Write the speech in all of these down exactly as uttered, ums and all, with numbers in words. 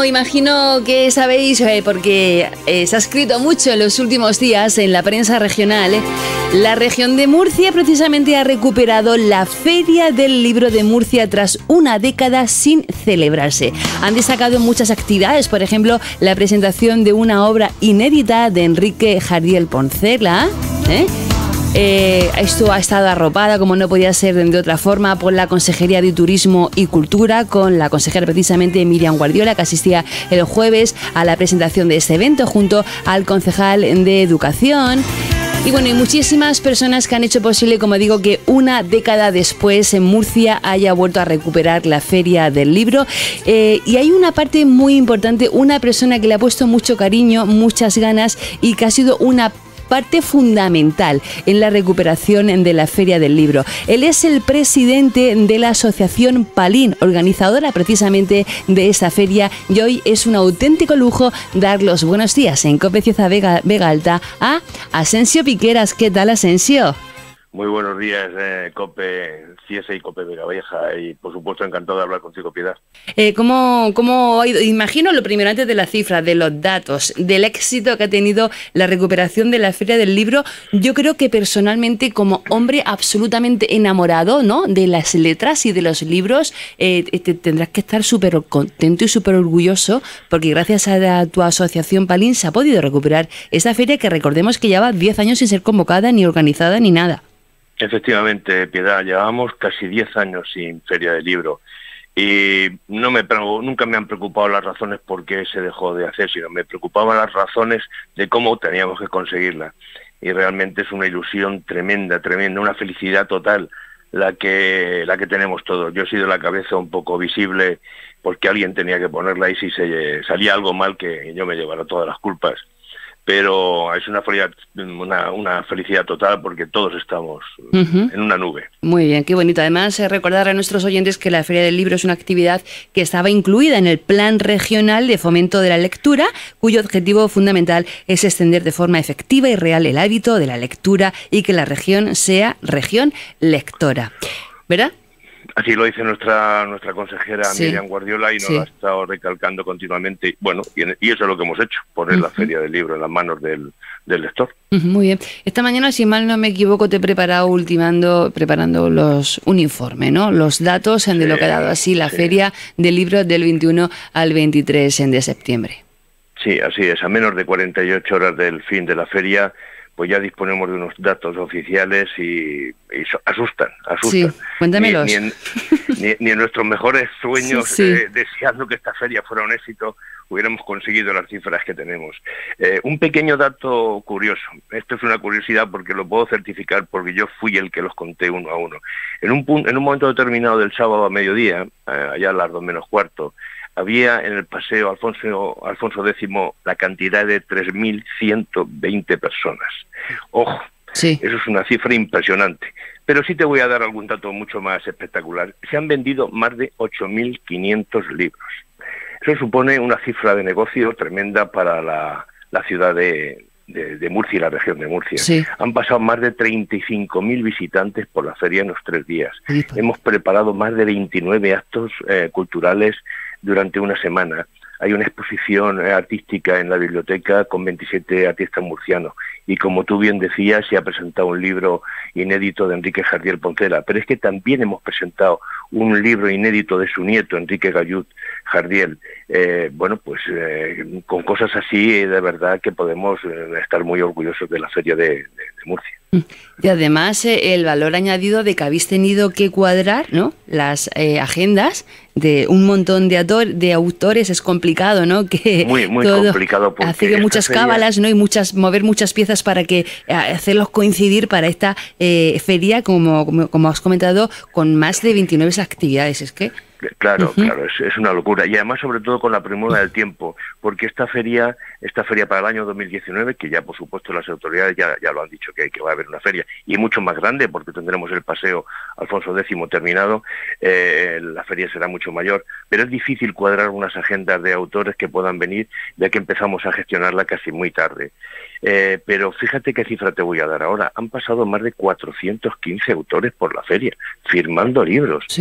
imagino que sabéis, eh, porque eh, se ha escrito mucho en los últimos días en la prensa regional, eh, la región de Murcia precisamente ha recuperado la Feria del Libro de Murcia tras una década sin celebrarse. Han destacado muchas actividades, por ejemplo, la presentación de una obra inédita de Enrique Jardiel Poncela, ¿eh? Eh, esto ha estado arropada, como no podía ser de otra forma, por la Consejería de Turismo y Cultura, con la consejera precisamente Miriam Guardiola, que asistía el jueves a la presentación de este evento junto al concejal de Educación. Y bueno, y muchísimas personas que han hecho posible, como digo, que una década después en Murcia haya vuelto a recuperar la Feria del Libro. Eh, y hay una parte muy importante, una persona que le ha puesto mucho cariño, muchas ganas y que ha sido una parte fundamental en la recuperación de la Feria del Libro. Él es el presidente de la Asociación Palín, organizadora precisamente de esta feria, y hoy es un auténtico lujo dar los buenos días en COPE Cieza Vega, Vega Alta a Asensio Piqueras. ¿Qué tal, Asensio? Muy buenos días, eh, COPE Cieza y COPE Vega Vieja, y por supuesto encantado de hablar contigo, Piedad. Eh, ¿cómo, ¿Cómo ha ido? Imagino lo primero, antes de la cifra, de los datos, del éxito que ha tenido la recuperación de la Feria del Libro. Yo creo que personalmente, como hombre absolutamente enamorado, ¿no?, de las letras y de los libros, eh, te tendrás que estar súper contento y súper orgulloso, porque gracias a tu asociación Palín se ha podido recuperar esta feria que recordemos que lleva diez años sin ser convocada, ni organizada, ni nada. Efectivamente, Piedad, llevamos casi diez años sin Feria del Libro y no me nunca me han preocupado las razones por qué se dejó de hacer, sino me preocupaban las razones de cómo teníamos que conseguirla. Y realmente es una ilusión tremenda, tremenda, una felicidad total la que la que tenemos todos. Yo he sido la cabeza un poco visible porque alguien tenía que ponerla y si se salía algo mal que yo me llevara todas las culpas. Pero es una felicidad, una, una felicidad total porque todos estamos uh-huh. en una nube. Muy bien, qué bonito. Además, eh, recordar a nuestros oyentes que la Feria del Libro es una actividad que estaba incluida en el Plan Regional de Fomento de la Lectura, cuyo objetivo fundamental es extender de forma efectiva y real el hábito de la lectura y que la región sea región lectora. ¿Verdad? Así lo dice nuestra nuestra consejera sí. Miriam Guardiola y nos sí. lo ha estado recalcando continuamente. Bueno, y, en, y eso es lo que hemos hecho, poner uh-huh. la Feria del Libro en las manos del, del lector. Uh-huh, muy bien. Esta mañana, si mal no me equivoco, te he preparado ultimando, preparando los un informe, ¿no? Los datos de sí, lo que ha dado así la sí. Feria del Libro del veintiuno al veintitrés de septiembre. Sí, así es. A menos de cuarenta y ocho horas del fin de la feria, pues ya disponemos de unos datos oficiales y, y asustan, asustan. Sí, cuéntamelos. Ni, ni, en, ni, ni en nuestros mejores sueños, sí, sí. Eh, deseando que esta feria fuera un éxito, hubiéramos conseguido las cifras que tenemos. Eh, un pequeño dato curioso, esto es una curiosidad porque lo puedo certificar porque yo fui el que los conté uno a uno. En un, punto, en un momento determinado del sábado a mediodía, eh, allá a las dos menos cuarto, había en el paseo Alfonso, Alfonso X la cantidad de tres mil ciento veinte personas. Ojo, sí. Eso es una cifra impresionante. Pero sí te voy a dar algún dato mucho más espectacular. Se han vendido más de ocho mil quinientos libros. Eso supone una cifra de negocio tremenda para la, la ciudad de, de, de Murcia y la región de Murcia. Sí. Han pasado más de treinta y cinco mil visitantes por la feria en los tres días. Sí. Hemos preparado más de veintinueve actos eh, culturales durante una semana. Hay una exposición artística en la biblioteca con veintisiete artistas murcianos y como tú bien decías, se ha presentado un libro inédito de Enrique Jardiel Poncela, pero es que también hemos presentado un libro inédito de su nieto, Enrique Gallud Jardiel. Eh, bueno, pues eh, con cosas así, de verdad que podemos eh, estar muy orgullosos de la Feria de, de, de Murcia. Y además eh, el valor añadido de que habéis tenido que cuadrar, ¿no?, las eh, agendas de un montón de, autor, de autores. Es complicado, ¿no? Que muy muy todo complicado porque hace que muchas feria... cábalas, ¿no?, y muchas mover muchas piezas para que eh, hacerlos coincidir para esta eh, feria, como, como como has comentado, con más de veintinueve actividades. Es que Claro, uh-huh. claro, es, es una locura. Y además, sobre todo, con la premura del tiempo, porque esta feria, esta feria para el año dos mil diecinueve, que ya, por supuesto, las autoridades ya, ya lo han dicho, que, que va a haber una feria, y mucho más grande, porque tendremos el paseo Alfonso X terminado, eh, la feria será mucho mayor, pero es difícil cuadrar unas agendas de autores que puedan venir, ya que empezamos a gestionarla casi muy tarde. Eh, pero fíjate qué cifra te voy a dar ahora. Han pasado más de cuatrocientos quince autores por la feria, firmando libros. Sí.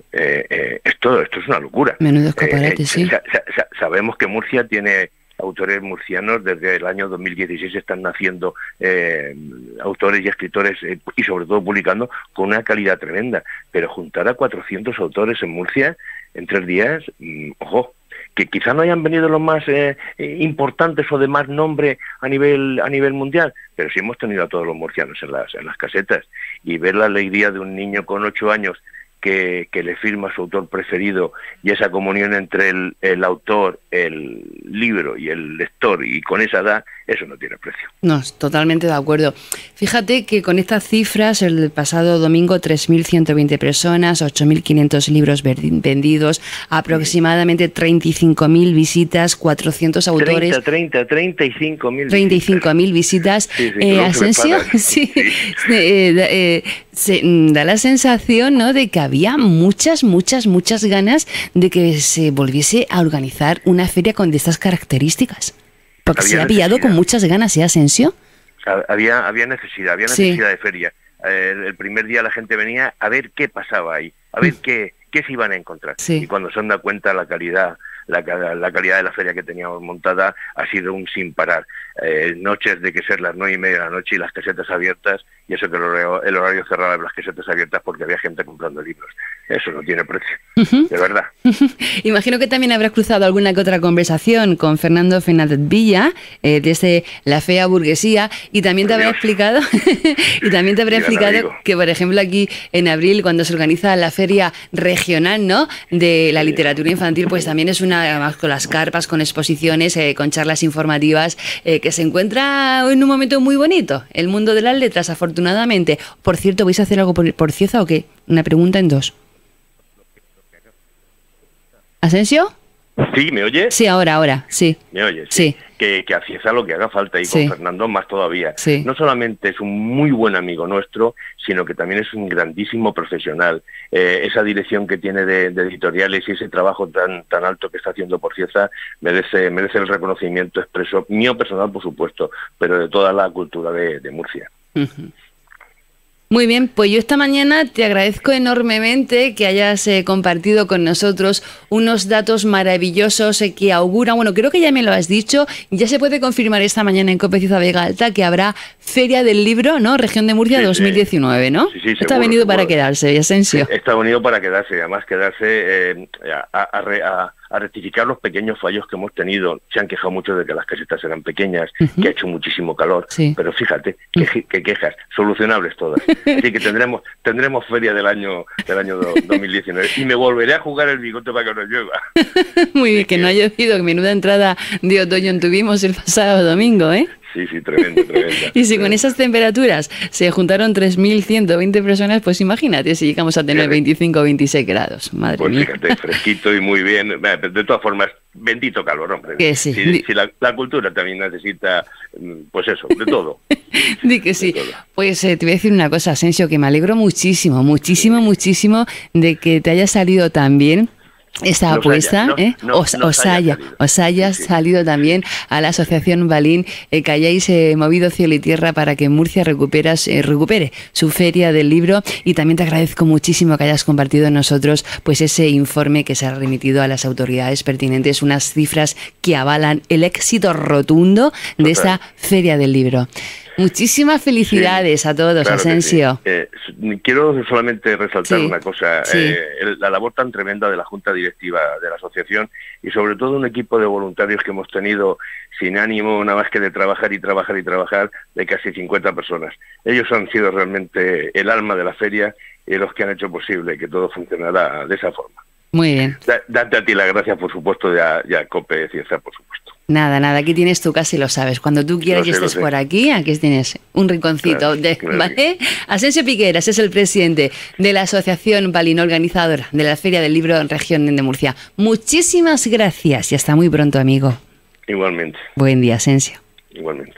eh, eh, esto, esto es una locura. Menudo escaparate, eh, sí. Sa sa sa sabemos que Murcia tiene autores murcianos, desde el año dos mil dieciséis están naciendo eh, autores y escritores eh, y sobre todo publicando con una calidad tremenda, pero juntar a cuatrocientos autores en Murcia en tres días, mmm, ojo, que quizá no hayan venido los más eh, importantes o de más nombre a nivel a nivel mundial, pero sí hemos tenido a todos los murcianos en las, en las casetas, y ver la alegría de un niño con ocho años Que, que le firma a su autor preferido, y esa comunión entre el, el autor, el libro y el lector, y con esa edad, eso no tiene precio. No, totalmente de acuerdo. Fíjate que con estas cifras, el pasado domingo tres mil ciento veinte personas, ocho mil quinientos libros vendidos, aproximadamente treinta y cinco mil visitas, cuatrocientos autores... treinta, treinta, treinta y cinco mil treinta y cinco mil visitas. Sí, sí, eh, Asensio, sí, sí. Eh, eh, se, da la sensación, ¿no?, de que había muchas, muchas, muchas ganas de que se volviese a organizar una feria con de estas características. Porque había se ha pillado con muchas ganas, ¿eh, Asensio? Había, había necesidad, había necesidad sí. de feria. Eh, el primer día la gente venía a ver qué pasaba ahí, a ver mm. qué, qué se iban a encontrar. Sí. Y cuando se han dado cuenta la calidad, la, la calidad de la feria que teníamos montada ha sido un sin parar. Eh, noches de que ser las nueve y media de la noche y las casetas abiertas, y eso que el horario, el horario cerrado de las casetas abiertas porque había gente comprando libros. Eso no tiene precio, uh-huh. de verdad. Uh-huh. Imagino que también habrás cruzado alguna que otra conversación con Fernando Fernández Villa, eh, desde la Fea Burguesía, y también te habrá explicado y también te habrá explicado que, por ejemplo, aquí en abril, cuando se organiza la feria regional, ¿no?, de la literatura infantil, pues también es una, además con las carpas, con exposiciones, eh, con charlas informativas, eh, que se encuentra en un momento muy bonito, el mundo de las letras, afortunadamente. Por cierto, ¿vais a hacer algo por, por Cieza o qué? Una pregunta en dos. ¿Asensio? Sí, ¿me oyes? Sí, ahora, ahora, sí. ¿Me oyes? Sí. sí. Que, que a Cieza lo que haga falta, y sí. con Fernando más todavía. Sí. No solamente es un muy buen amigo nuestro, sino que también es un grandísimo profesional. Eh, esa dirección que tiene de, de editoriales y ese trabajo tan tan alto que está haciendo por Cieza merece, merece el reconocimiento expreso, mío personal, por supuesto, pero de toda la cultura de, de Murcia. Uh-huh. Muy bien, pues yo esta mañana te agradezco enormemente que hayas eh, compartido con nosotros unos datos maravillosos eh, que auguran, bueno, creo que ya me lo has dicho, ya se puede confirmar esta mañana en COPE Cieza Vega Alta que habrá Feria del Libro, ¿no?, Región de Murcia sí, dos mil diecinueve, ¿no? Sí, sí, Esto ha venido seguro. Para quedarse, Asensio. Sí, está venido para quedarse, además quedarse eh, a, a, a, a rectificar los pequeños fallos que hemos tenido. Se han quejado mucho de que las casetas eran pequeñas, uh-huh. que ha hecho muchísimo calor, sí. pero fíjate, que, uh-huh. que quejas, solucionables todas. Así que tendremos tendremos feria del año del año dos mil diecinueve y me volveré a jugar el bigote para que no llueva. Muy bien, que, que no ha llovido, que menuda entrada de otoño tuvimos el pasado domingo, ¿eh? Sí, sí, tremendo, tremendo. Y si con esas temperaturas se juntaron tres mil ciento veinte personas, pues imagínate si llegamos a tener veinticinco o veintiséis grados. Madre pues mía. Fíjate, fresquito y muy bien. De todas formas, bendito calor, hombre. Que sí. Si, si la, la cultura también necesita, pues eso, de todo. Di que sí. Pues eh, te voy a decir una cosa, Asensio, que me alegro muchísimo, muchísimo, muchísimo de que te haya salido tan bien esta apuesta, haya, no, ¿eh? no, os, nos os haya, salido. os haya sí, sí. salido también a la Asociación Balín, eh, que hayáis eh, movido cielo y tierra para que Murcia recuperas, eh, recupere su feria del libro, y también te agradezco muchísimo que hayas compartido con nosotros pues ese informe que se ha remitido a las autoridades pertinentes, unas cifras que avalan el éxito rotundo de Total. esta feria del libro. Muchísimas felicidades sí, a todos, claro Asensio. Sí. Eh, quiero solamente resaltar sí, una cosa, sí. eh, la labor tan tremenda de la Junta Directiva de la Asociación, y sobre todo un equipo de voluntarios que hemos tenido sin ánimo nada más que de trabajar y trabajar y trabajar, de casi cincuenta personas. Ellos han sido realmente el alma de la feria y los que han hecho posible que todo funcionara de esa forma. Muy bien. Da, date a ti las gracias, por supuesto, y a, y a COPE Cieza, por supuesto. Nada, nada, aquí tienes tu casa y lo sabes. Cuando tú quieras sé, y estés por aquí, aquí tienes un rinconcito. Claro, de, claro. ¿Vale? Asensio Piqueras es el presidente de la Asociación Balín, organizadora de la Feria del Libro en Región de Murcia. Muchísimas gracias y hasta muy pronto, amigo. Igualmente. Buen día, Asensio. Igualmente.